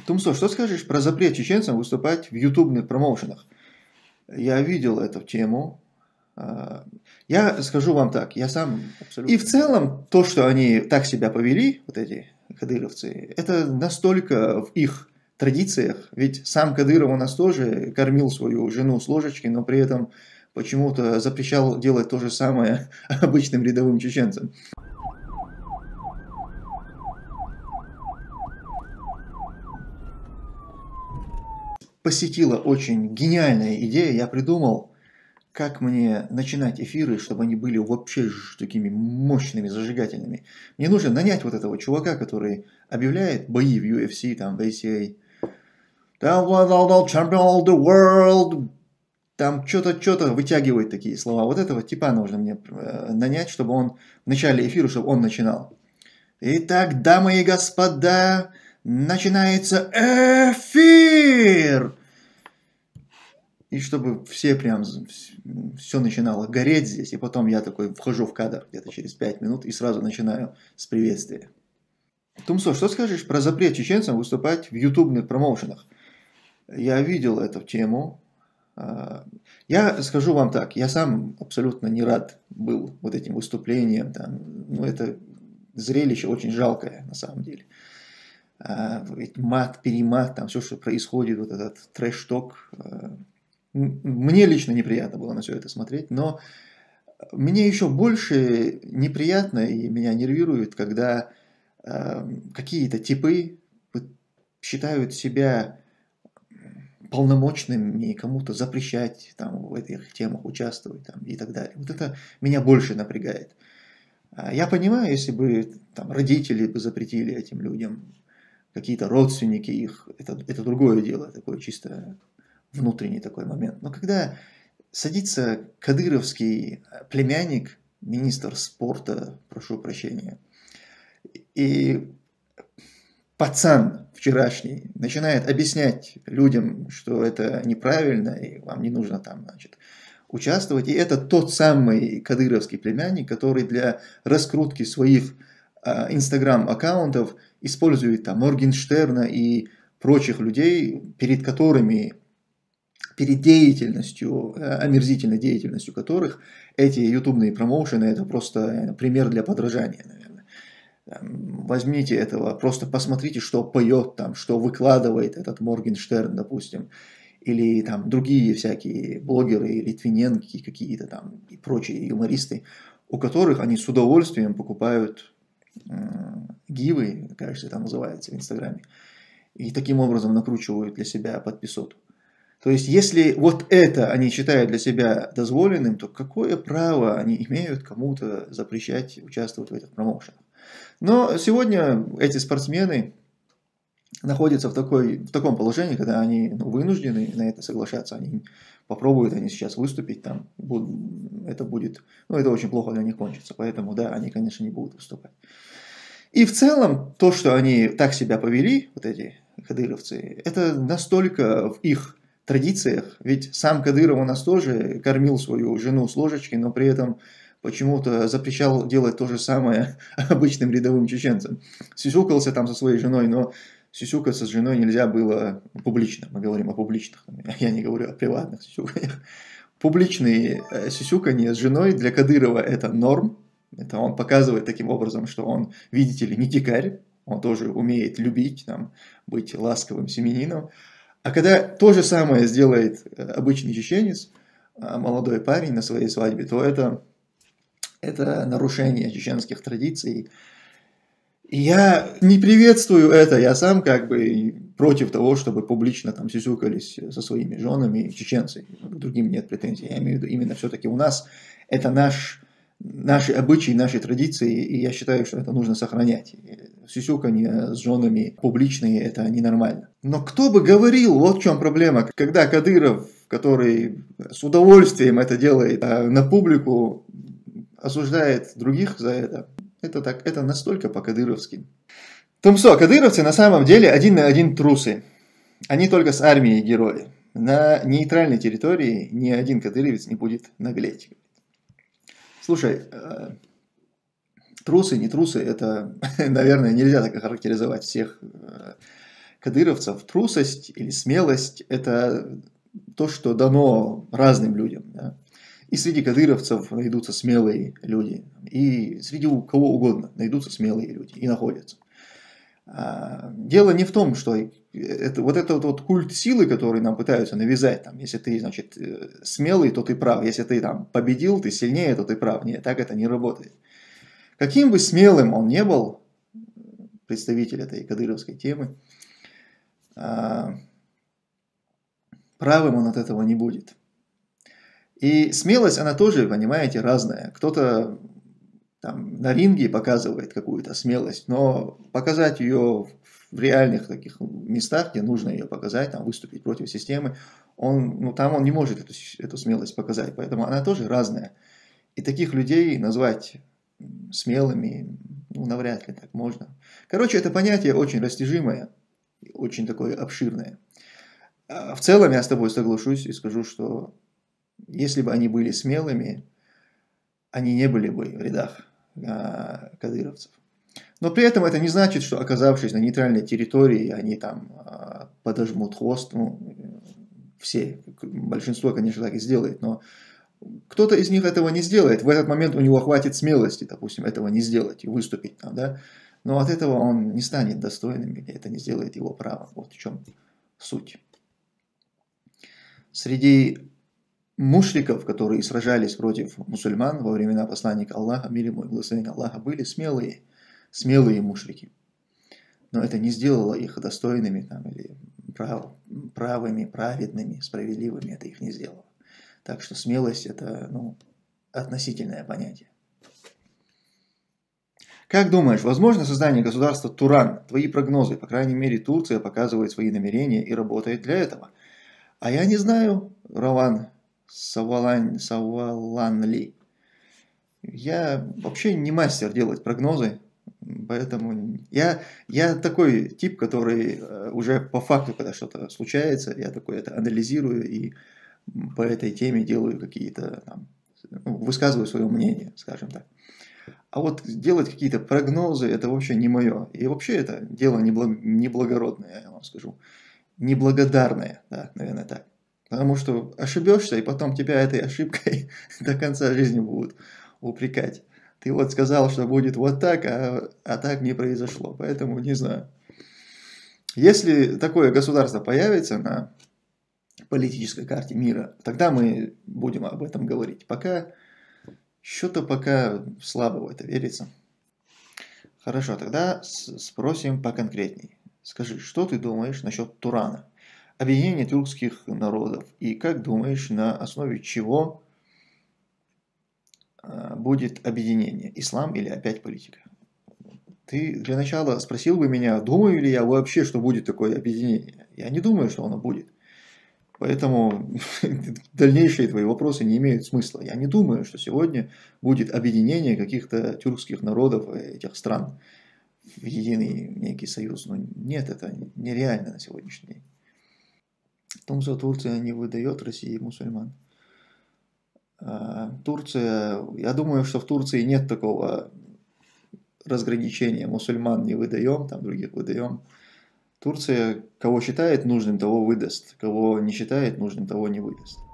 Тумсо, что скажешь про запрет чеченцам выступать в ютубных промоушенах? Я видел эту тему. Я скажу вам так, я сам абсолютно... И в целом, то, что они так себя повели, вот эти кадыровцы, это настолько в их традициях, ведь сам Кадыров у нас тоже кормил свою жену с ложечки, но при этом почему-то запрещал делать то же самое обычным рядовым чеченцам. Посетила очень гениальная идея, я придумал, как мне начинать эфиры, чтобы они были вообще такими мощными, зажигательными. Мне нужно нанять вот этого чувака, который объявляет бои в UFC, там, в ACA. Там, champion of the world, там что-то вытягивает такие слова. Вот этого типа нужно мне нанять, чтобы он в начале эфира, чтобы он начинал. Итак, дамы и господа, начинается эфир! И чтобы все прям, все начинало гореть здесь, и потом я такой вхожу в кадр где-то через 5 минут и сразу начинаю с приветствия. Тумсо, что скажешь про запрет чеченцам выступать в ютубных промоушенах? Я видел эту тему. Я скажу вам так, я сам абсолютно не рад был вот этим выступлением. Там, ну, это зрелище очень жалкое на самом деле. Мат, перемат, там все, что происходит, вот этот трэш-ток. Мне лично неприятно было на все это смотреть, но мне еще больше неприятно и меня нервирует, когда какие-то типы считают себя полномочными кому-то запрещать там, в этих темах участвовать там, и так далее. Вот это меня больше напрягает. Я понимаю, если бы там, родители бы запретили этим людям, какие-то родственники их, это другое дело, такое чисто внутренний такой момент. Но когда садится кадыровский племянник, министр спорта, прошу прощения, и пацан вчерашний начинает объяснять людям, что это неправильно, и вам не нужно там, значит, участвовать. И это тот самый кадыровский племянник, который для раскрутки своих инстаграм-аккаунтов использует там Моргенштерна и прочих людей, перед которыми, перед деятельностью, омерзительной деятельностью которых эти ютубные промоушены, это просто пример для подражания, наверное. Возьмите этого, просто посмотрите, что поет там, что выкладывает этот Моргенштерн, допустим, или там другие всякие блогеры, Литвиненки какие-то там и прочие юмористы, у которых они с удовольствием покупают гивы, кажется, это называется в Инстаграме, и таким образом накручивают для себя подписоту. То есть, если вот это они считают для себя дозволенным, то какое право они имеют кому-то запрещать участвовать в этих промоушенах? Но сегодня эти спортсмены находятся в таком положении, когда они вынуждены на это соглашаться. Они попробуют они сейчас выступить, там, это будет, это очень плохо для них кончится. Поэтому, да, они, конечно, не будут выступать. И в целом, то, что они так себя повели, вот эти кадыровцы, это настолько в их традициях, ведь сам Кадыров у нас тоже кормил свою жену с ложечки, но при этом почему-то запрещал делать то же самое обычным рядовым чеченцам. Сюсюкался там со своей женой, но сюсюкаться с женой нельзя было публично. Мы говорим о публичных, я не говорю о приватных сюсюканьях. Публичные сюсюканья с женой для Кадырова это норм. Это он показывает таким образом, что он, видите ли, не дикарь. Он тоже умеет любить, там, быть ласковым семенином. А когда то же самое сделает обычный чеченец, молодой парень на своей свадьбе, то это нарушение чеченских традиций. И я не приветствую это, я сам как бы против того, чтобы публично там сюсюкались со своими женами чеченцы. К другим нет претензий. Я имею в виду именно все-таки у нас это наши обычаи, наши традиции, и я считаю, что это нужно сохранять. Сюсюканье с женами публичные, это ненормально. Но кто бы говорил, вот в чем проблема, когда Кадыров, который с удовольствием это делает, а на публику осуждает других за это, это настолько по-кадыровски. Тумсо, кадыровцы на самом деле один на один трусы. Они только с армией герои. На нейтральной территории ни один кадыровец не будет наглеть. Слушай, трусы, не трусы, это, наверное, нельзя так охарактеризовать всех кадыровцев трусость или смелость – это то, что дано разным людям. Да? И среди кадыровцев найдутся смелые люди, и среди кого угодно найдутся смелые люди, и находятся. Дело не в том, что вот этот вот культ силы, который нам пытаются навязать, там, если ты, значит, смелый, то ты прав, если ты там победил, ты сильнее, то ты прав. Нет, так это не работает. Каким бы смелым он не был, представитель этой кадыровской темы, правым он от этого не будет. И смелость, она тоже, понимаете, разная. Кто-то там на ринге показывает какую-то смелость, но показать ее в реальных таких местах, где нужно ее показать, там, выступить против системы, там он не может эту смелость показать, поэтому она тоже разная. И таких людей назвать смелыми, навряд ли так можно. Короче, это понятие очень растяжимое, очень такое обширное. В целом я с тобой соглашусь и скажу, что если бы они были смелыми, они не были бы в рядах кадыровцев. Но при этом это не значит, что, оказавшись на нейтральной территории, они там подожмут хвост. Все, большинство, конечно, так и сделает, но кто-то из них этого не сделает. В этот момент у него хватит смелости, допустим, этого не сделать и выступить там, да. Но от этого он не станет достойным, или это не сделает его правом. Вот в чем суть. Среди мушриков, которые сражались против мусульман во времена посланника Аллаха, мир ему и благословения Аллаха, были смелые мушрики. Но это не сделало их достойными там, или правыми, праведными, справедливыми. Это их не сделало. Так что смелость – это относительное понятие. Как думаешь, возможно создание государства Туран? Твои прогнозы, по крайней мере, Турция показывает свои намерения и работает для этого. А я не знаю, Раван Саваланли. Я вообще не мастер делать прогнозы, поэтому я такой тип, который уже по факту, когда что-то случается, я такой это анализирую и по этой теме делаю какие-то там, высказываю свое мнение, скажем так. А вот делать какие-то прогнозы, это вообще не мое. И вообще это дело неблагородное, я вам скажу. Неблагодарное, да, наверное, так. Потому что ошибешься, и потом тебя этой ошибкой до конца жизни будут упрекать. Ты вот сказал, что будет вот так, а так не произошло. Поэтому не знаю. Если такое государство появится на политической карте мира, тогда мы будем об этом говорить. Пока слабо в это верится. Хорошо, тогда спросим поконкретней. Скажи, что ты думаешь насчет Турана? Объединение тюркских народов. И как думаешь, на основе чего будет объединение? Ислам или опять политика? Ты для начала спросил бы меня, думаю ли я вообще, что будет такое объединение. Я не думаю, что оно будет. Поэтому дальнейшие твои вопросы не имеют смысла. Я не думаю, что сегодня будет объединение каких-то тюркских народов этих стран в единый некий союз. Но нет, это нереально на сегодняшний день. В том, что Турция не выдает России мусульман. Турция, я думаю, что в Турции нет такого разграничения. Мусульман не выдаем, там других выдаем. Турция, кого считает нужным, того выдаст. Кого не считает нужным, того не выдаст.